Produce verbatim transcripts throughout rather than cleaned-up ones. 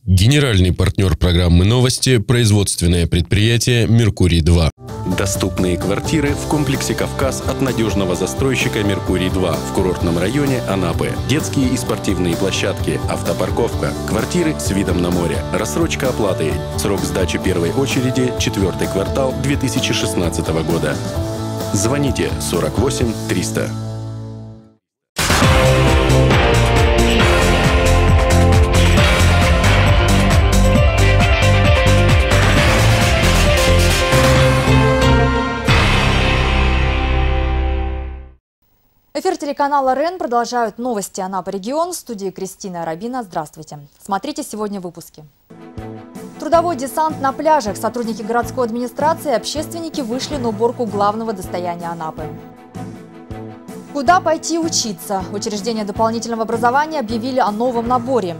Генеральный партнер программы «Новости» – производственное предприятие «Меркурий-два». Доступные квартиры в комплексе «Кавказ» от надежного застройщика «Меркурий-два» в курортном районе Анапы. Детские и спортивные площадки, автопарковка, квартиры с видом на море, рассрочка оплаты. Срок сдачи первой очереди – четвертый квартал две тысячи шестнадцатого года. Звоните сорок восемь триста. Эфир телеканала РЕН продолжают новости Анапы регион. В студии Кристина Арабина. Здравствуйте. Смотрите сегодня в выпуске. Трудовой десант на пляжах. Сотрудники городской администрации и общественники вышли на уборку главного достояния Анапы. Куда пойти учиться? Учреждения дополнительного образования объявили о новом наборе.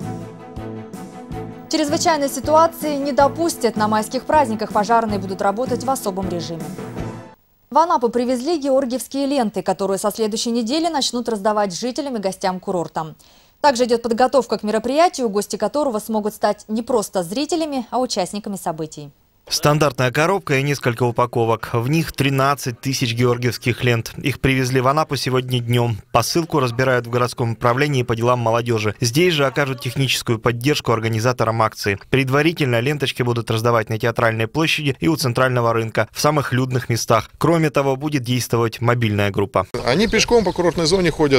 Чрезвычайной ситуации не допустят. На майских праздниках пожарные будут работать в особом режиме. В Анапу привезли георгиевские ленты, которые со следующей недели начнут раздавать жителям и гостям курорта. Также идет подготовка к мероприятию, гости которого смогут стать не просто зрителями, а участниками событий. Стандартная коробка и несколько упаковок. В них тринадцать тысяч георгиевских лент. Их привезли в Анапу сегодня днем. Посылку разбирают в городском управлении по делам молодежи. Здесь же окажут техническую поддержку организаторам акции. Предварительно ленточки будут раздавать на Театральной площади и у центрального рынка, в самых людных местах. Кроме того, будет действовать мобильная группа. Они пешком по курортной зоне ходят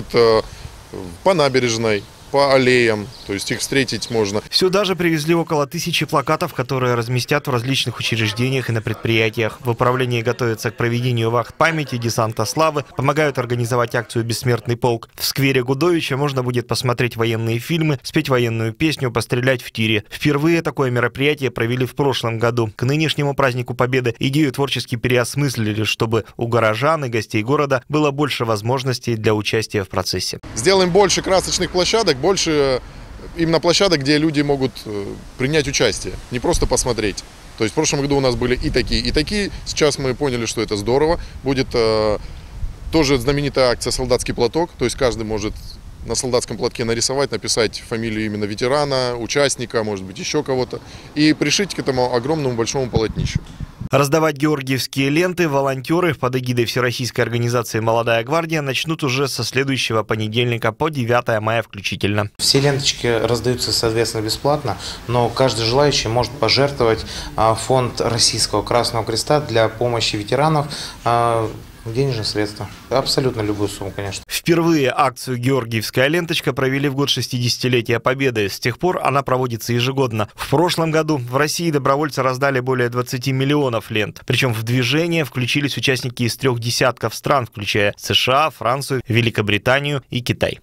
по набережной, по аллеям, то есть их встретить можно. Сюда же привезли около тысячи плакатов, которые разместят в различных учреждениях и на предприятиях. В управлении готовятся к проведению вахт памяти, десанта славы, помогают организовать акцию «Бессмертный полк». В сквере Гудовича можно будет посмотреть военные фильмы, спеть военную песню, пострелять в тире. Впервые такое мероприятие провели в прошлом году. К нынешнему празднику Победы идею творчески переосмыслили, чтобы у горожан и гостей города было больше возможностей для участия в процессе. Сделаем больше красочных площадок, больше именно площадок, где люди могут принять участие, не просто посмотреть. То есть в прошлом году у нас были и такие, и такие. Сейчас мы поняли, что это здорово. Будет э, тоже знаменитая акция «Солдатский платок». То есть каждый может на солдатском платке нарисовать, написать фамилию именно ветерана, участника, может быть еще кого-то. И пришить к этому огромному большому полотнищу. Раздавать георгиевские ленты волонтеры под эгидой Всероссийской организации «Молодая гвардия» начнут уже со следующего понедельника по девятое мая включительно. Все ленточки раздаются, соответственно, бесплатно, но каждый желающий может пожертвовать фонд Российского Красного Креста для помощи ветеранов денежные средства. Абсолютно любую сумму, конечно. Впервые акцию «Георгиевская ленточка» провели в год шестидесятилетия Победы. С тех пор она проводится ежегодно. В прошлом году в России добровольцы раздали более двадцати миллионов лент. Причем в движение включились участники из трех десятков стран, включая США, Францию, Великобританию и Китай.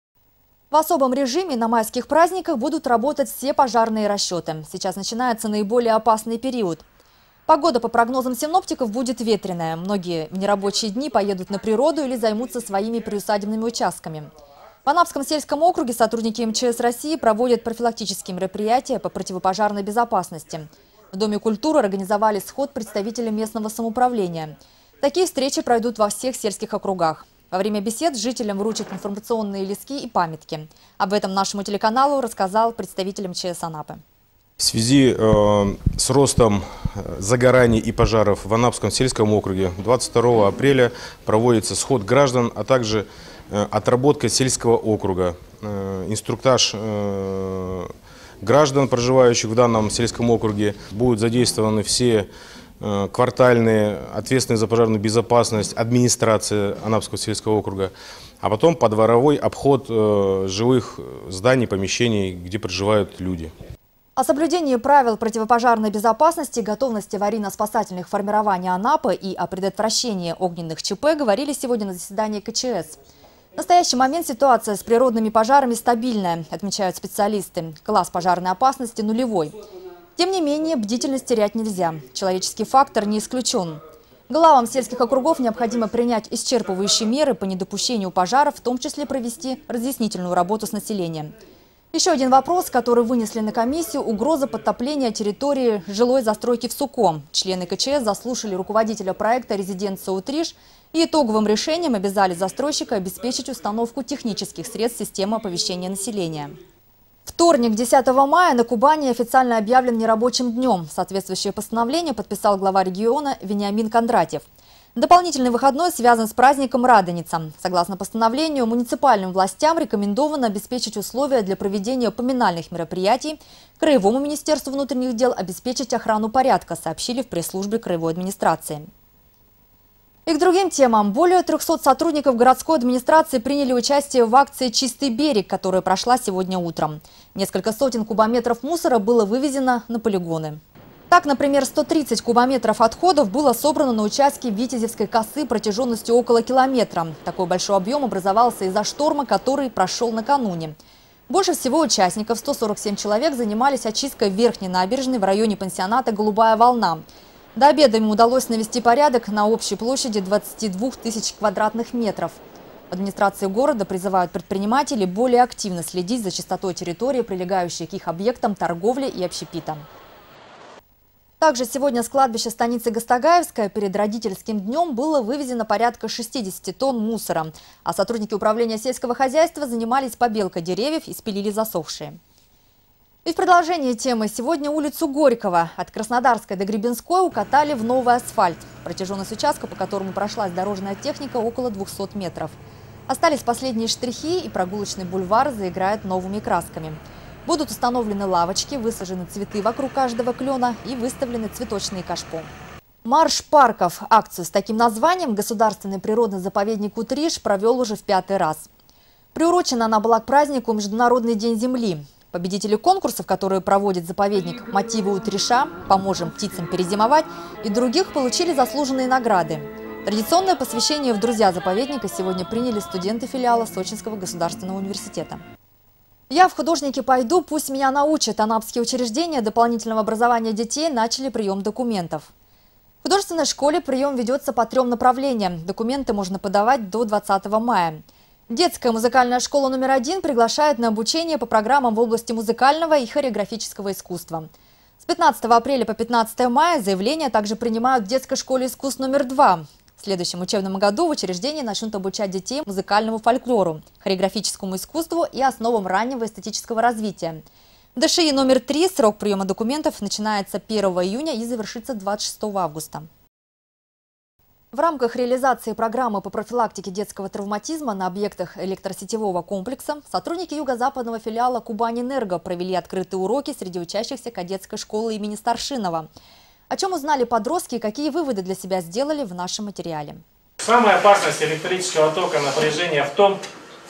В особом режиме на майских праздниках будут работать все пожарные расчеты. Сейчас начинается наиболее опасный период. Погода, по прогнозам синоптиков, будет ветреная. Многие в нерабочие дни поедут на природу или займутся своими приусадебными участками. В Анапском сельском округе сотрудники эм че эс России проводят профилактические мероприятия по противопожарной безопасности. В Доме культуры организовали сход представителей местного самоуправления. Такие встречи пройдут во всех сельских округах. Во время бесед жителям вручат информационные листки и памятки. Об этом нашему телеканалу рассказал представитель эм че эс Анапы. В связи э, с ростом загораний и пожаров в Анапском сельском округе двадцать второго апреля проводится сход граждан, а также э, отработка сельского округа. Э, инструктаж э, граждан, проживающих в данном сельском округе. Будут задействованы все э, квартальные, ответственные за пожарную безопасность, администрация Анапского сельского округа. А потом подворовой обход э, жилых зданий, помещений, где проживают люди. О соблюдении правил противопожарной безопасности, готовности аварийно-спасательных формирований Анапы и о предотвращении огненных ЧП говорили сегодня на заседании ка че эс. В настоящий момент ситуация с природными пожарами стабильная, отмечают специалисты. Класс пожарной опасности нулевой. Тем не менее, бдительность терять нельзя. Человеческий фактор не исключен. Главам сельских округов необходимо принять исчерпывающие меры по недопущению пожаров, в том числе провести разъяснительную работу с населением. Еще один вопрос, который вынесли на комиссию – угроза подтопления территории жилой застройки в Суком. Члены ка че эс заслушали руководителя проекта «Резиденция Утриш» и итоговым решением обязали застройщика обеспечить установку технических средств системы оповещения населения. Вторник, десятого мая, на Кубани официально объявлен нерабочим днем. Соответствующее постановление подписал глава региона Вениамин Кондратьев. Дополнительный выходной связан с праздником Радоница. Согласно постановлению, муниципальным властям рекомендовано обеспечить условия для проведения поминальных мероприятий. Краевому министерству внутренних дел обеспечить охрану порядка, сообщили в пресс-службе краевой администрации. И к другим темам. Более трёхсот сотрудников городской администрации приняли участие в акции «Чистый берег», которая прошла сегодня утром. Несколько сотен кубометров мусора было вывезено на полигоны. Так, например, сто тридцать кубометров отходов было собрано на участке Витязевской косы протяженностью около километра. Такой большой объем образовался из-за шторма, который прошел накануне. Больше всего участников, сто сорок семь человек, занимались очисткой верхней набережной в районе пансионата «Голубая волна». До обеда им удалось навести порядок на общей площади двадцати двух тысяч квадратных метров. В администрации города призывают предпринимателей более активно следить за чистотой территории, прилегающей к их объектам торговли и общепита. Также сегодня с кладбища станицы Гастагаевская перед родительским днем было вывезено порядка шестидесяти тонн мусора, а сотрудники управления сельского хозяйства занимались побелкой деревьев и спилили засохшие. И в продолжении темы. Сегодня улицу Горького от Краснодарской до Гребенской укатали в новый асфальт. Протяженность участка, по которому прошлась дорожная техника, около двухсот метров. Остались последние штрихи, и прогулочный бульвар заиграет новыми красками. Будут установлены лавочки, высажены цветы вокруг каждого клена и выставлены цветочные кашпо. Марш парков. Акцию с таким названием Государственный природный заповедник Утриш провел уже в пятый раз. Приурочена она была к празднику Международный день земли. Победители конкурсов, которые проводит заповедник «Мотивы Утриша», «Поможем птицам перезимовать» и других, получили заслуженные награды. Традиционное посвящение в друзья заповедника сегодня приняли студенты филиала Сочинского государственного университета. «Я в художники пойду, пусть меня научат». Анапские учреждения дополнительного образования детей начали прием документов. В художественной школе прием ведется по трем направлениям. Документы можно подавать до двадцатого мая. Детская музыкальная школа номер один приглашает на обучение по программам в области музыкального и хореографического искусства. С пятнадцатого апреля по пятнадцатое мая заявления также принимают в детской школе искусств номер два. В следующем учебном году в учреждении начнут обучать детей музыкальному фольклору, хореографическому искусству и основам раннего эстетического развития. В ДШИ номер три срок приема документов начинается первого июня и завершится двадцать шестого августа. В рамках реализации программы по профилактике детского травматизма на объектах электросетевого комплекса сотрудники юго-западного филиала «Кубань-Энерго» провели открытые уроки среди учащихся кадетской школы имени Старшинова. О чем узнали подростки и какие выводы для себя сделали в нашем материале. Самая опасность электрического тока напряжения в том,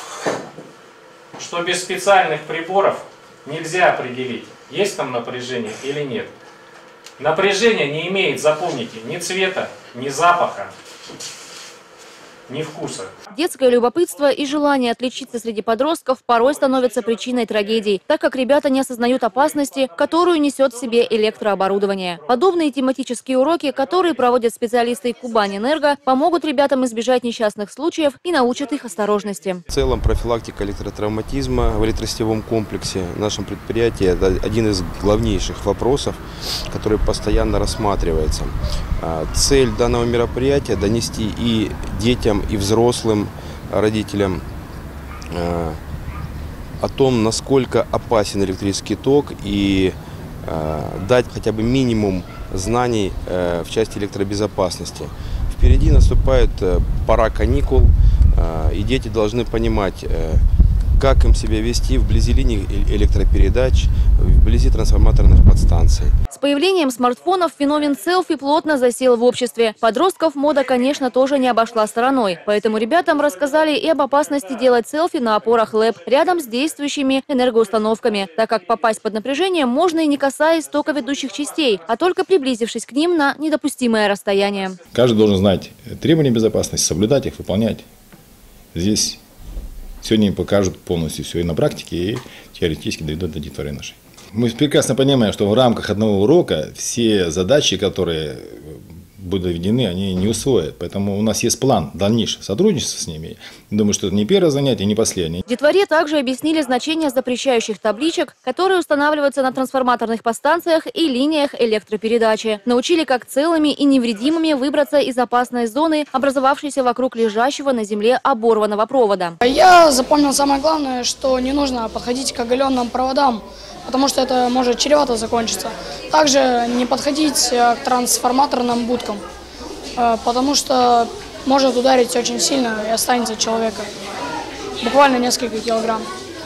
что без специальных приборов нельзя определить, есть там напряжение или нет. Напряжение не имеет, запомните, ни цвета, ни запаха, ни вкуса. Детское любопытство и желание отличиться среди подростков порой становятся причиной трагедий, так как ребята не осознают опасности, которую несет в себе электрооборудование. Подобные тематические уроки, которые проводят специалисты Кубань-Энерго, помогут ребятам избежать несчастных случаев и научат их осторожности. В целом профилактика электротравматизма в электросетевом комплексе в нашем предприятии – это один из главнейших вопросов, который постоянно рассматривается. Цель данного мероприятия – донести и детям, и взрослым родителям э, о том, насколько опасен электрический ток, и э, дать хотя бы минимум знаний э, в части электробезопасности. Впереди наступает э, пора каникул, э, и дети должны понимать, э, как им себя вести вблизи линий электропередач, вблизи трансформаторных подстанций. С появлением смартфонов феномен селфи плотно засел в обществе. Подростков мода, конечно, тоже не обошла стороной. Поэтому ребятам рассказали и об опасности делать селфи на опорах ЛЭП рядом с действующими энергоустановками, так как попасть под напряжение можно и не касаясь токоведущих частей, а только приблизившись к ним на недопустимое расстояние. Каждый должен знать требования безопасности, соблюдать их, выполнять. Здесь сегодня им покажут полностью все и на практике, и теоретически доведут до детворы нашей. Мы прекрасно понимаем, что в рамках одного урока все задачи, которые будут введены, они не усвоят. Поэтому у нас есть план дальнейшего сотрудничества с ними. Думаю, что это не первое занятие, не последнее. Детворе также объяснили значение запрещающих табличек, которые устанавливаются на трансформаторных подстанциях и линиях электропередачи. Научили, как целыми и невредимыми выбраться из опасной зоны, образовавшейся вокруг лежащего на земле оборванного провода. Я запомнил самое главное, что не нужно подходить к оголенным проводам, потому что это может чревато закончиться. Также не подходить к трансформаторным будкам, потому что может ударить очень сильно и останется человека. Буквально несколько килограмм.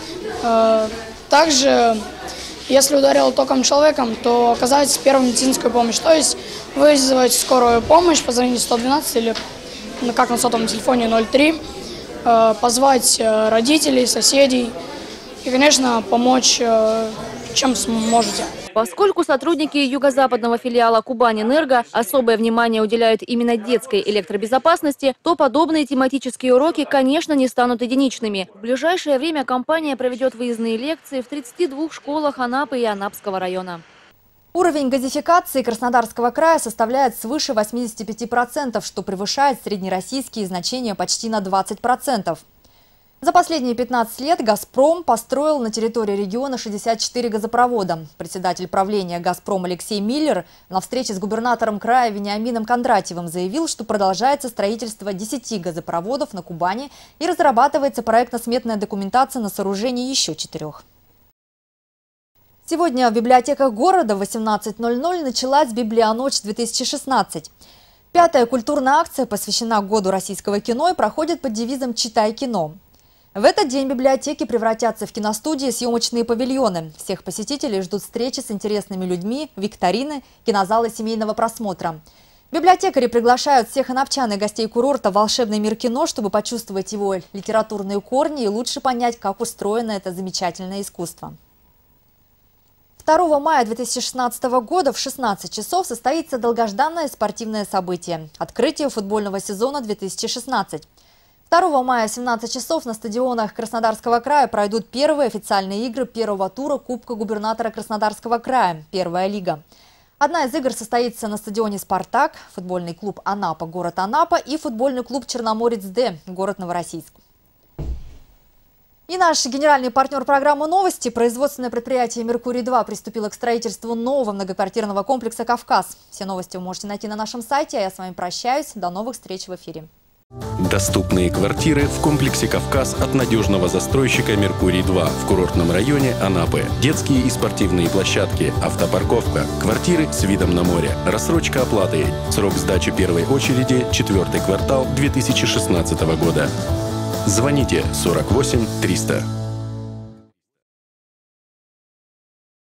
Также, если ударил током человеком, то оказать первую медицинскую помощь. То есть вызвать скорую помощь, позвонить сто двенадцать или как на сотовом телефоне ноль три, позвать родителей, соседей и, конечно, помочь, чем сможете. Поскольку сотрудники юго-западного филиала «Кубань-Энерго» особое внимание уделяют именно детской электробезопасности, то подобные тематические уроки, конечно, не станут единичными. В ближайшее время компания проведет выездные лекции в тридцати двух школах Анапы и Анапского района. Уровень газификации Краснодарского края составляет свыше восьмидесяти пяти процентов, что превышает среднероссийские значения почти на двадцать процентов. За последние пятнадцать лет «Газпром» построил на территории региона шестьдесят четыре газопровода. Председатель правления «Газпром» Алексей Миллер на встрече с губернатором края Вениамином Кондратьевым заявил, что продолжается строительство десяти газопроводов на Кубани и разрабатывается проектно-сметная документация на сооружение еще четырех. Сегодня в библиотеках города в восемнадцать ноль ноль началась «Библионочь две тысячи шестнадцать». Пятая культурная акция посвящена году российского кино и проходит под девизом «Читай кино». В этот день библиотеки превратятся в киностудии и съемочные павильоны. Всех посетителей ждут встречи с интересными людьми, викторины, кинозалы семейного просмотра. Библиотекари приглашают всех анапчан и гостей курорта в волшебный мир кино, чтобы почувствовать его литературные корни и лучше понять, как устроено это замечательное искусство. второго мая две тысячи шестнадцатого года в шестнадцать часов состоится долгожданное спортивное событие – открытие футбольного сезона две тысячи шестнадцать. второго мая в семнадцать часов на стадионах Краснодарского края пройдут первые официальные игры первого тура Кубка губернатора Краснодарского края «Первая лига». Одна из игр состоится на стадионе «Спартак», футбольный клуб «Анапа», город Анапа и футбольный клуб «Черноморец-Д», город Новороссийск. И наш генеральный партнер программы «Новости», производственное предприятие «Меркурий-два» приступило к строительству нового многоквартирного комплекса «Кавказ». Все новости вы можете найти на нашем сайте, а я с вами прощаюсь. До новых встреч в эфире. Доступные квартиры в комплексе «Кавказ» от надежного застройщика «Меркурий-два» в курортном районе Анапы. Детские и спортивные площадки, автопарковка, квартиры с видом на море, рассрочка оплаты. Срок сдачи первой очереди – четвертый квартал две тысячи шестнадцатого года. Звоните сорок восемь триста.